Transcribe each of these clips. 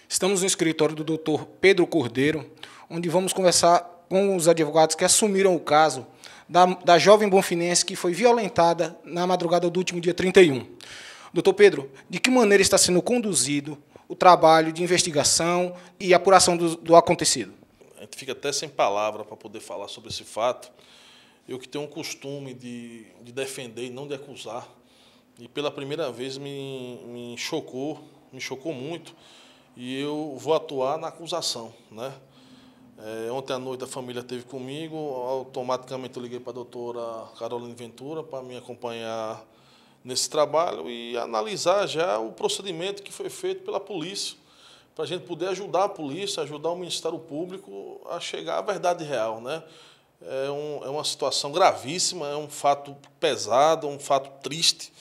Estamos no escritório do Dr. Pedro Cordeiro, onde vamos conversar com os advogados que assumiram o caso da jovem bonfinense que foi violentada na madrugada do último dia 31. Doutor Pedro, de que maneira está sendo conduzido o trabalho de investigação e apuração do acontecido? A gente fica até sem palavra para poder falar sobre esse fato. Eu que tenho um costume de defender e não de acusar, e pela primeira vez me chocou muito, e eu vou atuar na acusação, né? Ontem à noite a família esteve comigo, automaticamente eu liguei para a doutora Carolina Ventura para me acompanhar nesse trabalho e analisar já o procedimento que foi feito pela polícia, para a gente poder ajudar a polícia, ajudar o Ministério Público a chegar à verdade real, né? É uma situação gravíssima, é um fato pesado, um fato triste,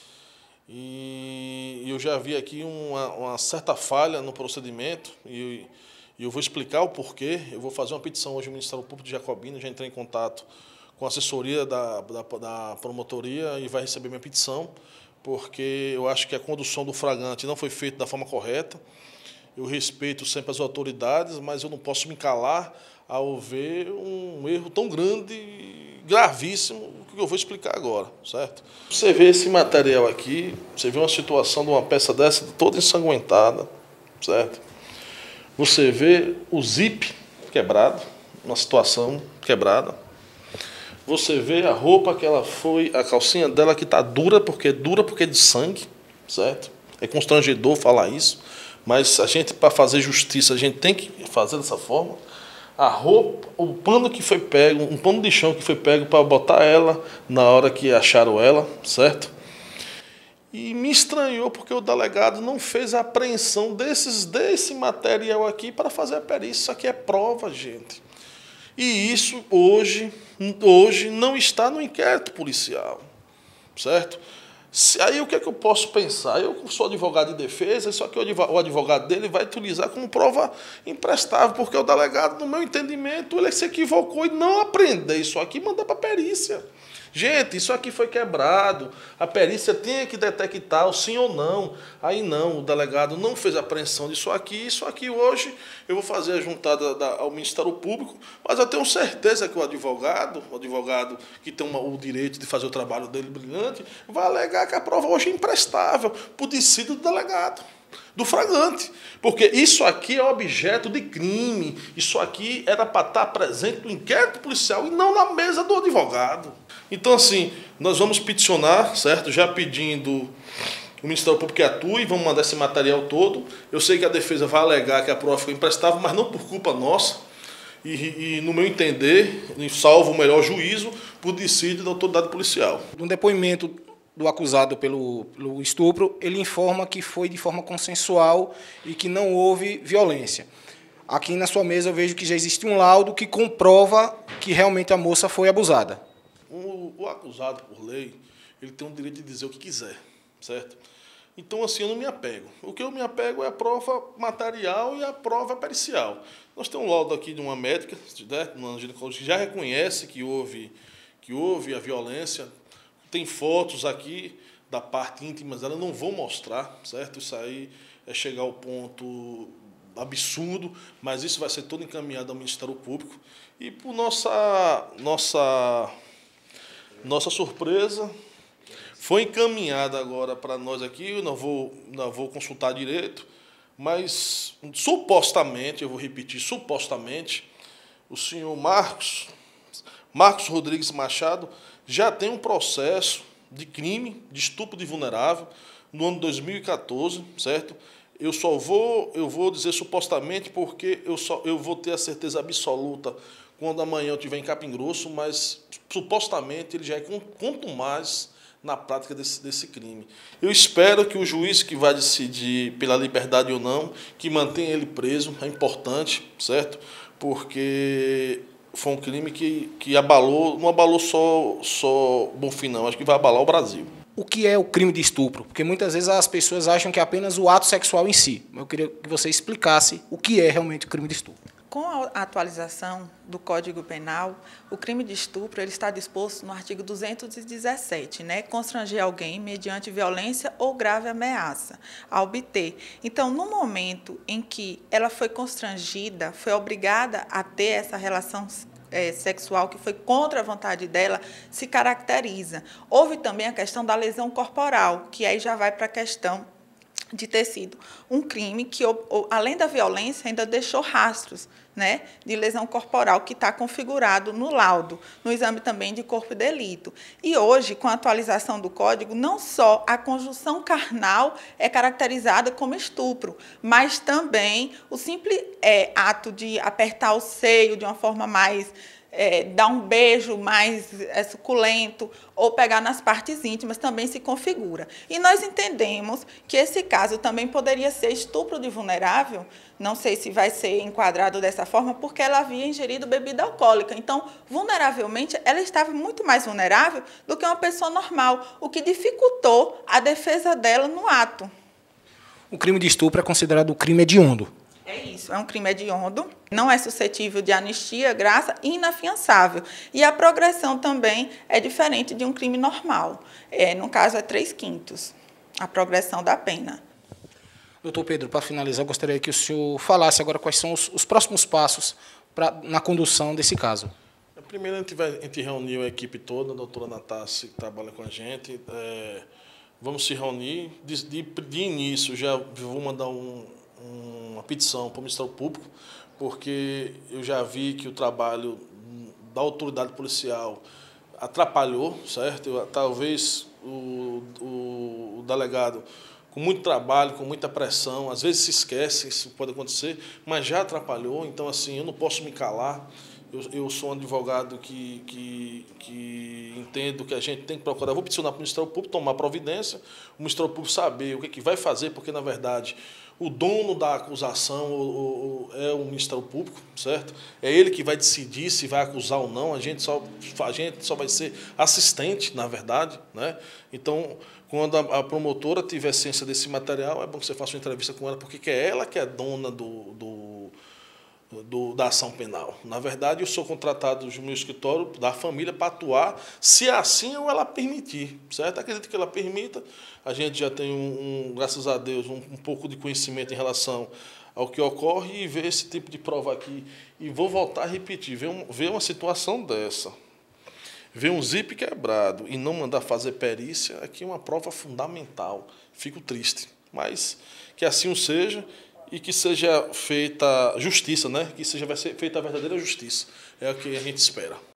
e eu já vi aqui uma certa falha no procedimento, e eu vou explicar o porquê. Eu vou fazer uma petição hoje ao Ministério Público de Jacobina, já entrei em contato com a assessoria da promotoria e vai receber minha petição, porque eu acho que a condução do flagrante não foi feita da forma correta. Eu respeito sempre as autoridades, mas eu não posso me calar ao ver um erro tão grande e gravíssimo que eu vou explicar agora, certo? Você vê esse material aqui, você vê uma situação de uma peça dessa toda ensanguentada, certo? Você vê o zip quebrado, uma situação quebrada. Você vê a roupa que ela foi, a calcinha dela que está dura porque é de sangue, certo? É constrangedor falar isso, mas a gente, para fazer justiça, a gente tem que fazer dessa forma. A roupa, o pano que foi pego, um pano de chão que foi pego para botar ela na hora que acharam ela, certo? E me estranhou porque o delegado não fez a apreensão desse material aqui para fazer a perícia. Isso aqui é prova, gente. E isso hoje não está no inquérito policial, certo? Aí o que é que eu posso pensar? Eu sou advogado de defesa, só que o advogado dele vai utilizar como prova imprestável, porque o delegado, no meu entendimento, ele se equivocou e não apreendeu isso aqui e mandou para a perícia. Gente, isso aqui foi quebrado, a perícia tinha que detectar o sim ou não. Aí não, o delegado não fez a apreensão disso aqui hoje eu vou fazer a juntada ao Ministério Público, mas eu tenho certeza que o advogado que tem o direito de fazer o trabalho dele brilhante, vai alegar que a prova hoje é imprestável por dissídio do delegado, do flagrante, porque isso aqui é objeto de crime, isso aqui era para estar presente no inquérito policial e não na mesa do advogado. Então, assim, nós vamos peticionar, certo? Já pedindo o Ministério Público que atue, vamos mandar esse material todo. Eu sei que a defesa vai alegar que a prova foi imprestável, mas não por culpa nossa. E no meu entender, salvo o melhor juízo, por dissídio da autoridade policial. No depoimento do acusado pelo estupro, ele informa que foi de forma consensual e que não houve violência. Aqui na sua mesa eu vejo que já existe um laudo que comprova que realmente a moça foi abusada. O acusado, por lei, ele tem o direito de dizer o que quiser, certo? Então, assim, eu não me apego. O que eu me apego é a prova material e a prova pericial. Nós temos um laudo aqui de uma médica, né, uma ginecologista, que já reconhece que houve a violência. Tem fotos aqui da parte íntima dela, não vou mostrar, certo? Isso aí é chegar ao ponto absurdo, mas isso vai ser todo encaminhado ao Ministério Público. E por nossa surpresa, foi encaminhada agora para nós aqui, eu não vou consultar direito, mas supostamente, eu vou repetir, supostamente, o senhor Marcos Rodrigues Machado já tem um processo de crime, de estupro de vulnerável, no ano 2014, certo? Eu vou dizer supostamente porque eu vou ter a certeza absoluta quando amanhã eu estiver em Capim Grosso, mas supostamente ele já é contumaz na prática desse crime. Eu espero que o juiz que vai decidir pela liberdade ou não, que mantenha ele preso, é importante, certo? Porque foi um crime que abalou, não abalou só Bonfim, não, acho que vai abalar o Brasil. O que é o crime de estupro? Porque muitas vezes as pessoas acham que é apenas o ato sexual em si. Eu queria que você explicasse o que é realmente o crime de estupro. Com a atualização do Código Penal, o crime de estupro ele está disposto no artigo 217, né? Constranger alguém mediante violência ou grave ameaça a obter. Então, no momento em que ela foi constrangida, foi obrigada a ter essa relação sexual que foi contra a vontade dela, se caracteriza. Houve também a questão da lesão corporal, que aí já vai para a questão de ter sido um crime que, além da violência, ainda deixou rastros, né, de lesão corporal, que está configurado no laudo, no exame também de corpo de delito. E hoje, com a atualização do Código, não só a conjunção carnal é caracterizada como estupro, mas também o simples ato de apertar o seio de uma forma mais dar um beijo mais suculento ou pegar nas partes íntimas também se configura. E nós entendemos que esse caso também poderia ser estupro de vulnerável, não sei se vai ser enquadrado dessa forma, porque ela havia ingerido bebida alcoólica. Então, vulneravelmente, ela estava muito mais vulnerável do que uma pessoa normal, o que dificultou a defesa dela no ato. O crime de estupro é considerado um crime hediondo. É isso, é um crime hediondo, não é suscetível de anistia, graça e inafiançável. E a progressão também é diferente de um crime normal. No caso, é 3/5 a progressão da pena. Doutor Pedro, para finalizar, eu gostaria que o senhor falasse agora quais são os próximos passos na condução desse caso. Primeiro, a gente reuniu a equipe toda, a doutora Natassi, que trabalha com a gente. Vamos se reunir. De início, já vou mandar uma petição para o Ministério Público, porque eu já vi que o trabalho da autoridade policial atrapalhou, certo? Talvez o delegado, com muito trabalho, com muita pressão, às vezes se esquece, isso pode acontecer, mas já atrapalhou, então assim, eu não posso me calar. Eu sou um advogado que entendo que a gente tem que procurar. Vou peticionar para o Ministério Público tomar providência, o Ministério Público saber o que vai fazer, porque, na verdade, o dono da acusação é o Ministério Público, certo? É ele que vai decidir se vai acusar ou não, a gente só vai ser assistente, na verdade, né? Então, quando a promotora tiver ciência desse material, é bom que você faça uma entrevista com ela, porque é ela que é dona da ação penal. Na verdade, eu sou contratado no meu escritório da família para atuar, se assim ou ela permitir, certo? Acredito que ela permita. A gente já tem, graças a Deus, um pouco de conhecimento em relação ao que ocorre e ver esse tipo de prova aqui. E vou voltar a repetir, ver uma situação dessa, ver um zip quebrado e não mandar fazer perícia, aqui é uma prova fundamental. Fico triste, mas que assim o seja. E que seja feita justiça, né? Vai ser feita a verdadeira justiça. É o que a gente espera.